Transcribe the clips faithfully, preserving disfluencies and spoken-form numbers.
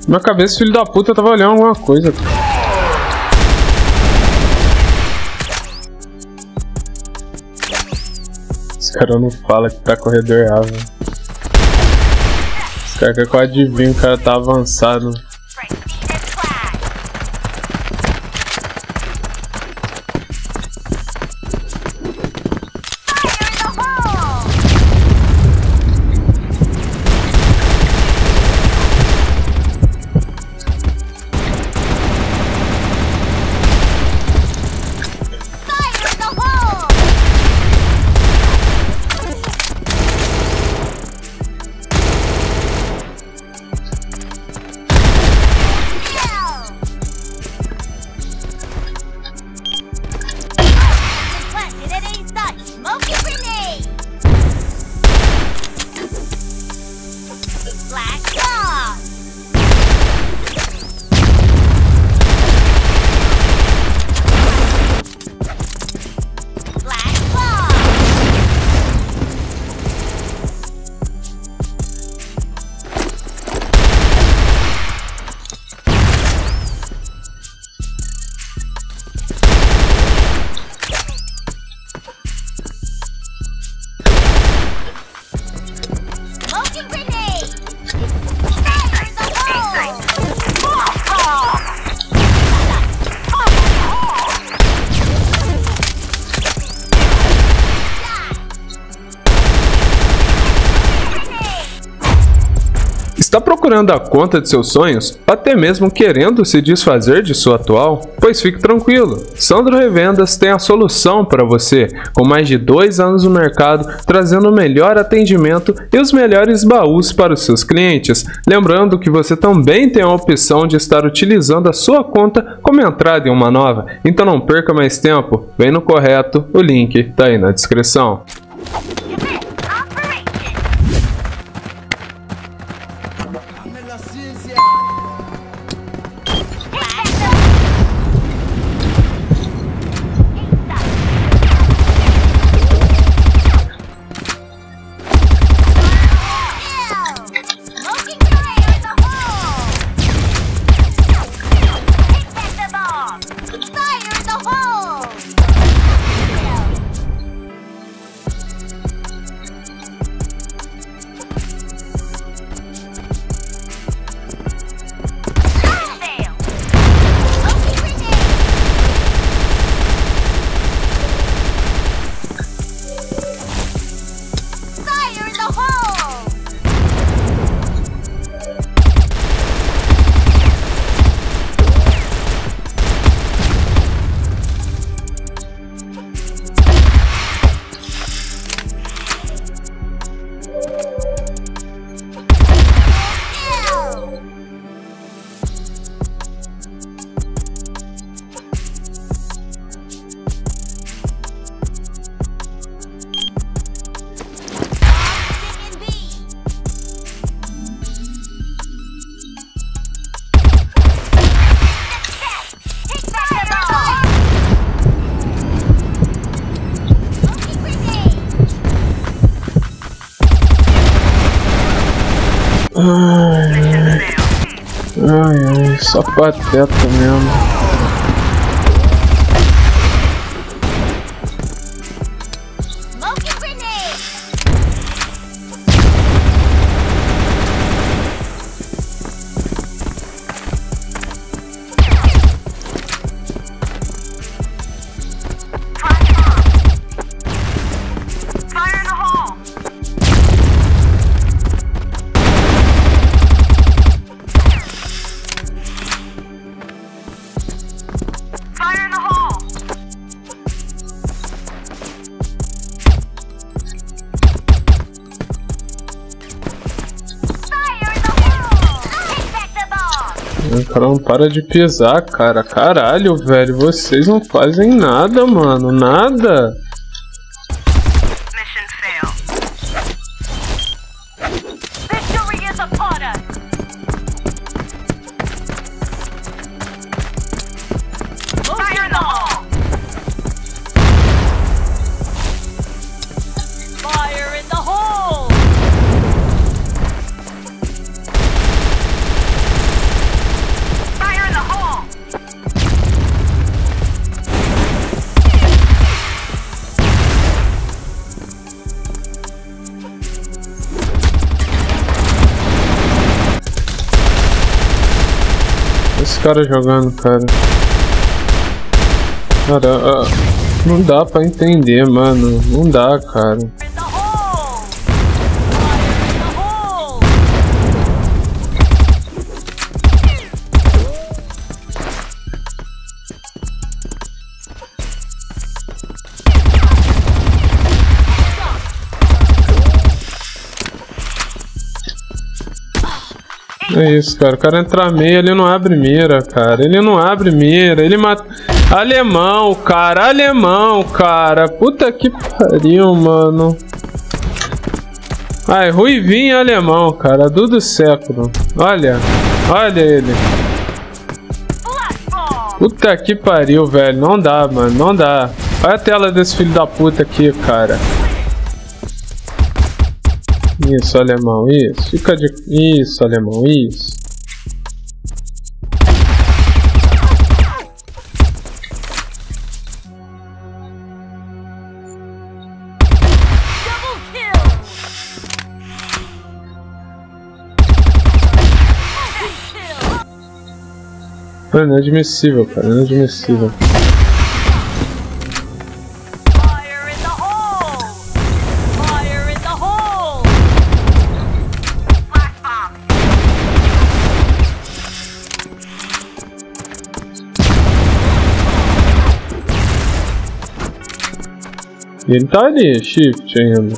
Na minha cabeça, filho da puta, tava olhando alguma coisa. Os caras não falam que tá corredor A, velho. Os caras que eu adivinho, o cara tá avançado. Está procurando a conta de seus sonhos? Ou até mesmo querendo se desfazer de sua atual? Pois fique tranquilo, Sandro Revendas tem a solução para você, com mais de dois anos no mercado, trazendo o melhor atendimento e os melhores baús para os seus clientes. Lembrando que você também tem a opção de estar utilizando a sua conta como entrada em uma nova, então não perca mais tempo, vem no correto, o link está aí na descrição. Ai, ai, ai, só pateta mesmo. O cara não para de pisar, cara. Caralho, velho. Vocês não fazem nada, mano. Nada. Esse cara jogando, cara. Cara, não dá pra entender, mano. Não dá, cara. É isso, cara. O cara entra meio, ele não abre mira, cara. Ele não abre mira. Ele mata. Alemão, cara. Alemão, cara. Puta que pariu, mano. Ai, Ruivinho alemão, cara. Do do século. Olha. Olha ele. Puta que pariu, velho. Não dá, mano. Não dá. Olha a tela desse filho da puta aqui, cara. Isso, alemão, isso. Fica de... Isso, alemão, isso. Mano, não é admissível, cara. Não é admissível. E ele tá ali, shift ainda.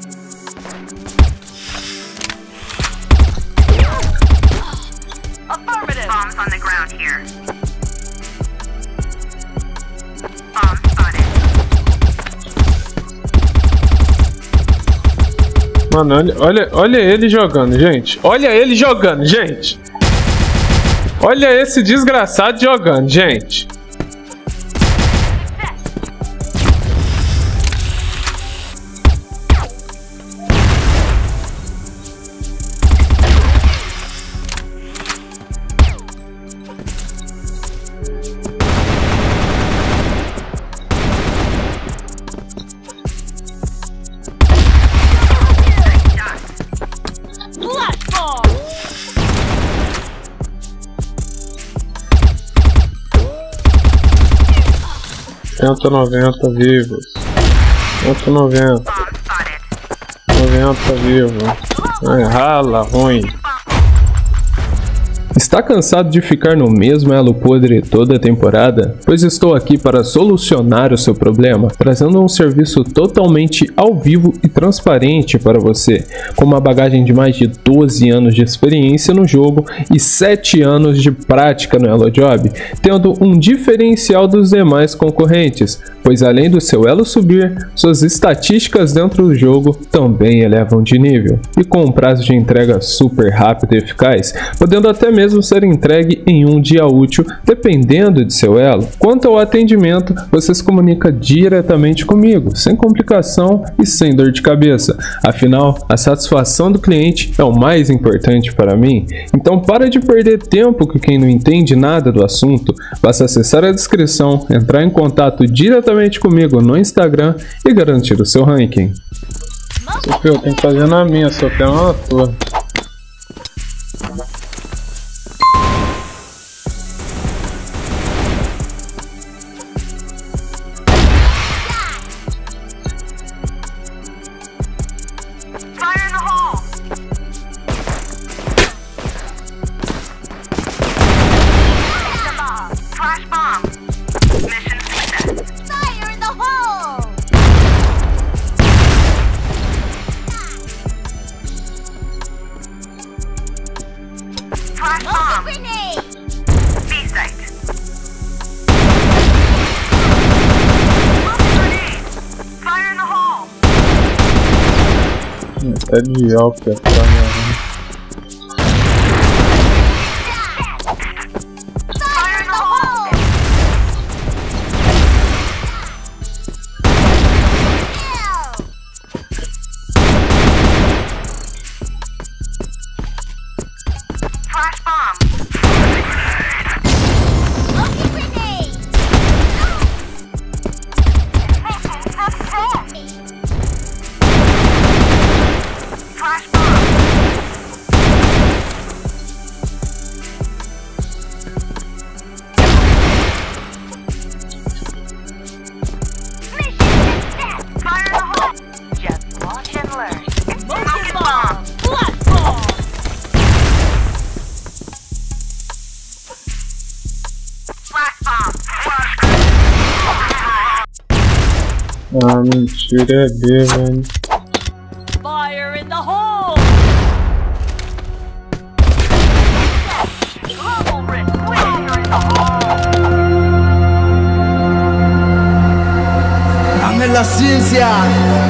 Mano, olha, olha, olha ele jogando, gente. Olha ele jogando, gente. Olha esse desgraçado jogando, gente. cento e noventa vivos. cento e noventa. noventa vivos. Ai, rala, ruim. Está cansado de ficar no mesmo elo podre toda a temporada? Pois estou aqui para solucionar o seu problema, trazendo um serviço totalmente ao vivo e transparente para você, com uma bagagem de mais de doze anos de experiência no jogo e sete anos de prática no Elo Job, tendo um diferencial dos demais concorrentes, pois além do seu elo subir, suas estatísticas dentro do jogo também elevam de nível, e com um prazo de entrega super rápido e eficaz, podendo até mesmo ser entregue em um dia útil, dependendo de seu elo. Quanto ao atendimento, você se comunica diretamente comigo, sem complicação e sem dor de cabeça. Afinal, a satisfação do cliente é o mais importante para mim. Então para de perder tempo com quem não entende nada do assunto, basta acessar a descrição, entrar em contato diretamente comigo no Instagram e garantir o seu ranking. Sofia, eu tenho que fazer na minha, Sofia, não na tua. Até de álcool é pra mim. Flash bomb! Ah, mentira, é B, velho. Fire in the hole! Global risk, fire in the hole! Dame la ciencia.